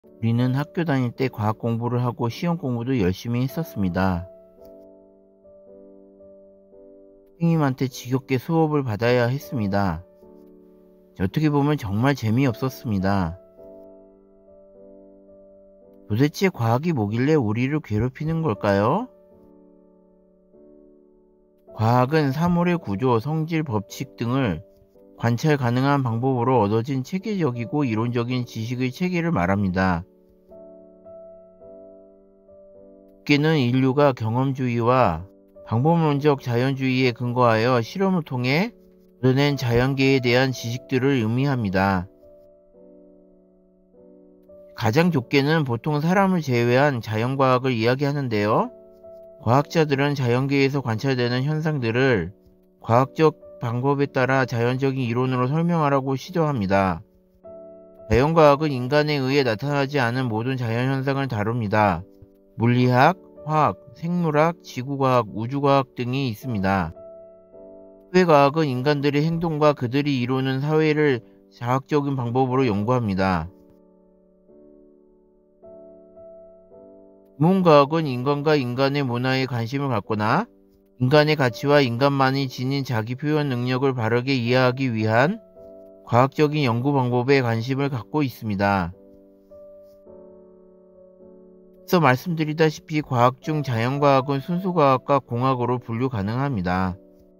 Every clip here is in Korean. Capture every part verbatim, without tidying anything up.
우리는 학교 다닐 때 과학 공부를 하고 시험 공부도 열심히 했었습니다. 선생님한테 지겹게 수업을 받아야 했습니다. 어떻게 보면 정말 재미없었습니다. 도대체 과학이 뭐길래 우리를 괴롭히는 걸까요? 과학은 사물의 구조, 성질, 법칙 등을 관찰 가능한 방법으로 얻어진 체계적이고 이론적인 지식의 체계를 말합니다. 업계는 인류가 경험주의와 방법론적 자연주의에 근거하여 실험을 통해 얻어낸 자연계에 대한 지식들을 의미합니다. 가장 좁게는 보통 사람을 제외한 자연과학을 이야기하는데요. 과학자들은 자연계에서 관찰되는 현상들을 과학적 방법에 따라 자연적인 이론으로 설명하라고 시도합니다. 자연과학은 인간에 의해 나타나지 않은 모든 자연현상을 다룹니다. 물리학, 화학, 생물학, 지구과학, 우주과학 등이 있습니다. 사회과학은 인간들의 행동과 그들이 이루는 사회를 자학적인 방법으로 연구합니다. 인문과학은 인간과 인간의 문화에 관심을 갖거나 인간의 가치와 인간만이 지닌 자기 표현 능력을 바르게 이해하기 위한 과학적인 연구 방법에 관심을 갖고 있습니다. 앞서 말씀드리다시피 과학 중 자연과학은 순수과학과 공학으로 분류 가능합니다.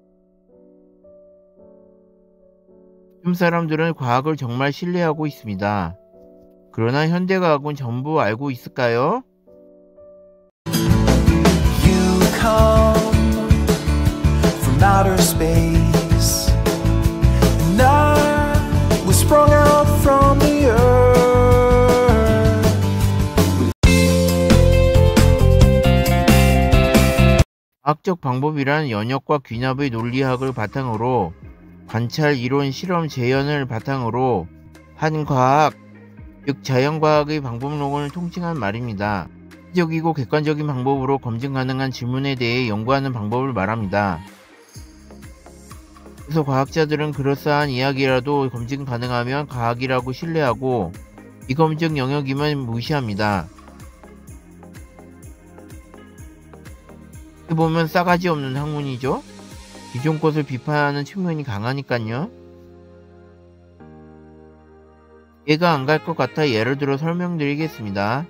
요즘 사람들은 과학을 정말 신뢰하고 있습니다. 그러나 현대과학은 전부 알고 있을까요? You come from outer space, and I was sprung out from the earth. 과학적 방법이란 연역과 귀납의 논리학을 바탕으로 관찰, 이론, 실험, 재현을 바탕으로 한 과학, 즉 자연과학의 방법론을 통칭한 말입니다. 적이고 객관적인 방법으로 검증 가능한 질문에 대해 연구하는 방법을 말합니다. 그래서 과학자들은 그럴싸한 이야기라도 검증 가능하면 과학이라고 신뢰하고 비검증 영역이면 무시합니다. 어떻게 보면 싸가지 없는 학문이죠. 기존 것을 비판하는 측면이 강하니까요. 이해가 안 갈 것 같아 예를 들어 설명드리겠습니다.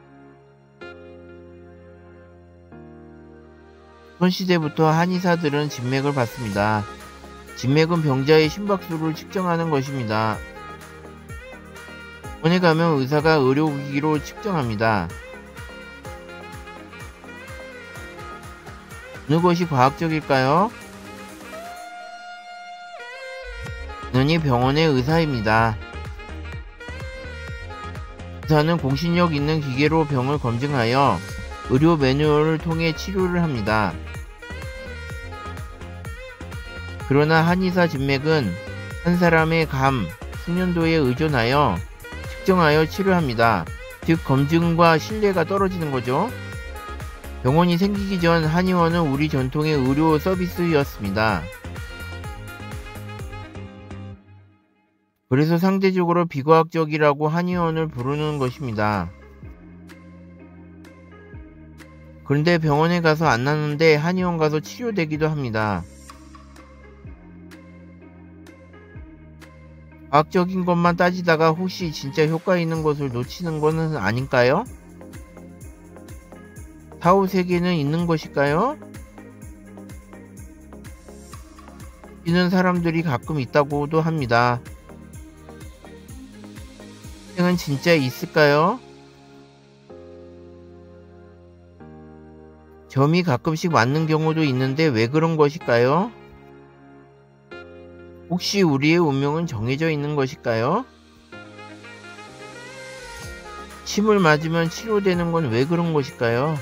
조선시대부터 한의사들은 진맥을 봤습니다. 진맥은 병자의 심박수를 측정하는 것입니다. 병원에 가면 의사가 의료기기로 측정합니다. 어느 것이 과학적일까요? 당연히 병원의 의사입니다. 의사는 공신력 있는 기계로 병을 검증하여 의료 매뉴얼을 통해 치료를 합니다. 그러나 한의사 진맥은 한 사람의 감, 숙련도에 의존하여 측정하여 치료합니다. 즉 검증과 신뢰가 떨어지는 거죠. 병원이 생기기 전 한의원은 우리 전통의 의료 서비스였습니다. 그래서 상대적으로 비과학적이라고 한의원을 부르는 것입니다. 그런데 병원에 가서 안 낫는데 한의원 가서 치료되기도 합니다. 과학적인 것만 따지다가 혹시 진짜 효과 있는 것을 놓치는 것은 아닐까요? 사후 세계는 있는 것일까요? 믿는 사람들이 가끔 있다고도 합니다. 생은 진짜 있을까요? 점이 가끔씩 맞는 경우도 있는데 왜 그런 것일까요? 혹시 우리의 운명은 정해져 있는 것일까요? 침을 맞으면 치료되는 건 왜 그런 것일까요?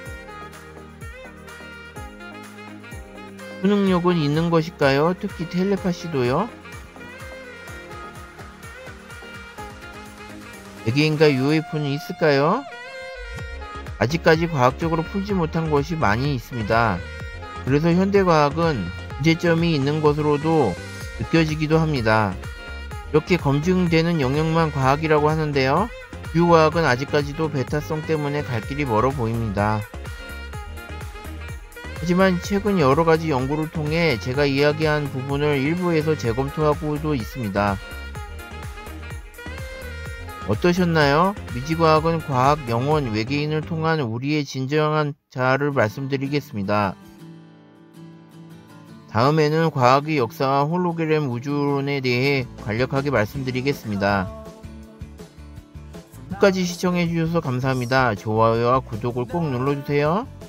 초능력은 있는 것일까요? 특히 텔레파시도요? 외계인과 유에프오는 있을까요? 아직까지 과학적으로 풀지 못한 것이 많이 있습니다. 그래서 현대과학은 문제점이 있는 것으로도 느껴지기도 합니다. 이렇게 검증되는 영역만 과학이라고 하는데요. 우주과학은 아직까지도 베타성 때문에 갈 길이 멀어 보입니다. 하지만 최근 여러가지 연구를 통해 제가 이야기한 부분을 일부에서 재검토하고도 있습니다. 어떠셨나요? 미지과학은 과학, 영혼, 외계인을 통한 우리의 진정한 자아를 말씀드리겠습니다. 다음에는 과학의 역사와 홀로그램 우주론에 대해 간략하게 말씀드리겠습니다. 끝까지 시청해주셔서 감사합니다. 좋아요와 구독을 꼭 눌러주세요.